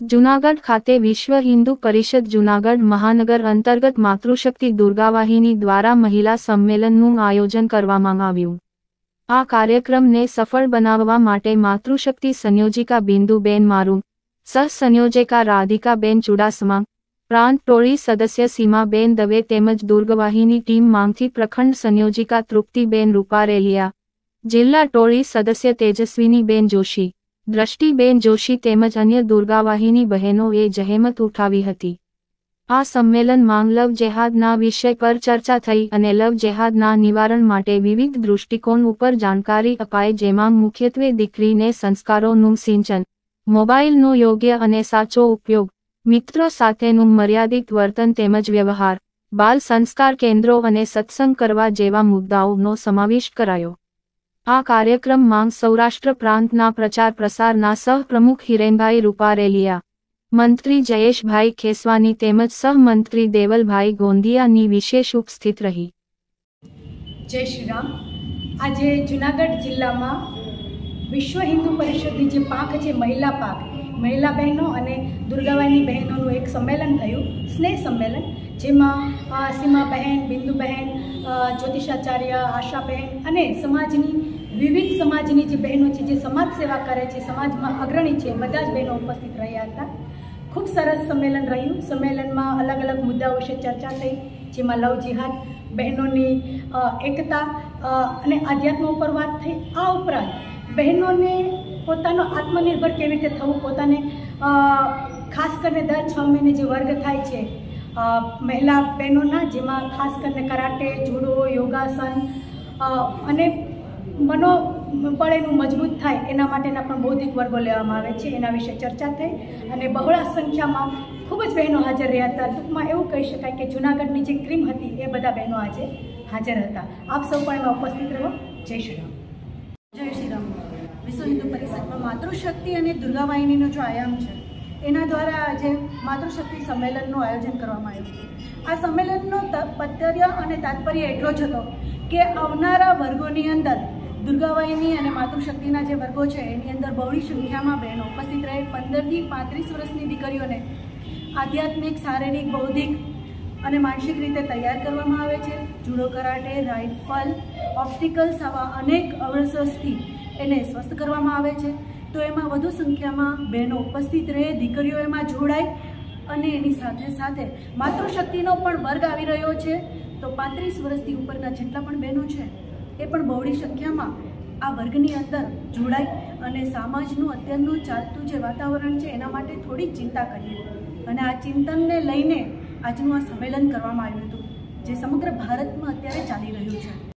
જૂનાગઢ ખાતે વિશ્વ હિન્દુ પરિષદ જૂનાગઢ મહાનગર અંતર્ગત માતૃશક્તિ દુર્ગાવાહિની દ્વારા મહિલા સંમેલનનું આયોજન કરવામાં આવ્યું। આ કાર્યક્રમને સફળ બનાવવા માટે માતૃશક્તિ સંયોજિકા બિંદુબેન મારું, સહ-સંયોજિકા રાધિકાબેન ચુડાસમા, પ્રાંત ટોળી સદસ્ય સીમાબેન દવે તેમજ દુર્ગાવાહિની ટીમ માંથી પ્રખંડ સંયોજિકા તૃપ્તિબેન રૂપારેલિયા, જિલ્લા ટોળી સદસ્ય તેજસ્વીનીબેન જોશી, દ્રષ્ટિબેન જોશી તેમજ અન્ય દુર્ગાવાહિની બહેનોએ જહેમત ઉઠાવી હતી। આ સંમેલનમાં લવ જેહાદના વિષય પર ચર્ચા થઈ અને લવ જેહાદના નિવારણ માટે વિવિધ દૃષ્ટિકોણ ઉપર જાણકારી અપાઈ, જેમાં મુખ્યત્વે દીકરીને સંસ્કારોનું સિંચન, મોબાઈલનો યોગ્ય અને સાચો ઉપયોગ, મિત્રો સાથેનું મર્યાદિત વર્તન તેમજ વ્યવહાર, બાલ સંસ્કાર કેન્દ્રો અને સત્સંગ કરવા જેવા મુદ્દાઓનો સમાવેશ કરાયો। આ કાર્યક્રમમાં સૌરાષ્ટ્ર પ્રાંતના પ્રચાર પ્રસારના સહપ્રમુખ હિરેનભાઈ રૂપારેલિયા, મંત્રી જયેશભાઈ ખેસવાની તેમજ સહમંત્રી દેવલભાઈ ગોંદિયાની વિશેષ ઉપસ્થિત રહી। જય શ્રી રામ। આજે જૂનાગઢ જિલ્લામાં વિશ્વ હિન્દુ પરિષદની જે પાંખ છે, મહિલા બહેનો અને દુર્ગાવાહિની બહેનોનું એક સંમેલન થયું, સ્નેહ સંમેલન, જેમાં સીમાબહેન, બિંદુબહેન, જ્યોતિષાચાર્ય, આશાબહેન અને સમાજની વિવિધ સમાજની જે બહેનો છે, જે સમાજ સેવા કરે છે, સમાજમાં અગ્રણી છે, બધા જ બહેનો ઉપસ્થિત રહ્યા હતા। ખૂબ સરસ સંમેલન રહ્યું। સંમેલનમાં અલગ અલગ મુદ્દાઓ વિશે ચર્ચા થઈ, જેમાં લવ જિહાદ, બહેનોની એકતા અને આધ્યાત્મ ઉપર વાત થઈ। આ ઉપરાંત બહેનોને પોતાનો આત્મનિર્ભર કેવી રીતે થવું, પોતાને ખાસ કરીને દર 6 મહિને જે વર્ગ થાય છે મહિલા બહેનોના, જેમાં ખાસ કરીને કરાટે, જુડો, યોગાસન અને મનોબળ એનું મજબૂત થાય એના માટેના પણ બૌદ્ધિક વર્ગો લેવામાં આવે છે, એના વિશે ચર્ચા થઈ અને બહોળા સંખ્યામાં ખૂબ જ બહેનો હાજર રહ્યા હતા। ટૂંકમાં એવું કહી શકાય કે જૂનાગઢની જે ક્રીમ હતી એ બધા બહેનો આજે હાજર હતા। આપ સૌ પણ એમાં ઉપસ્થિત રહો। જય શ્રી રામ। જય શ્રી રામ। વિશ્વ હિન્દુ પરિષદમાં માતૃશક્તિ અને દુર્ગાવાહિનીનો જો આયામ છે, એના દ્વારા આજે માતૃશક્તિ સંમેલનનું આયોજન કરવામાં આવ્યું। આ સંમેલનનો પદ્ધર્ય અને તાત્પર્ય એટલો જ હતો કે આવનારા વર્ગોની અંદર દુર્ગાવાહિની અને માતૃશક્તિના જે વર્ગો છે એની અંદર બહોળી સંખ્યામાં બહેનો ઉપસ્થિત રહે। 15 થી 35 વર્ષની દીકરીઓને આધ્યાત્મિક, શારીરિક, બૌદ્ધિક અને માનસિક રીતે તૈયાર કરવામાં આવે છે। જુડો, કરાટે, રાઇફલ, ઓબ્સ્ટિકલ્સ આવા અનેક અવસરથી એને સ્વસ્થ કરવામાં આવે છે। તો એમાં વધુ સંખ્યામાં બહેનો ઉપસ્થિત રહે, દીકરીઓ એમાં જોડાય અને એની સાથે સાથે માતૃશક્તિનો પણ વર્ગ આવી રહ્યો છે। તો 35 વર્ષથી ઉપરના જેટલા પણ બહેનો છે એ પણ બહોળી સંખ્યામાં આ વર્ગની અંદર જોડાય અને સમાજનું અત્યારનું ચાલતું જે વાતાવરણ છે એના માટે થોડી ચિંતા કરીએ અને આ ચિંતનને લઈને આજનું આ સંમેલન કરવામાં આવ્યું હતું, જે સમગ્ર ભારતમાં અત્યારે ચાલી રહ્યું છે।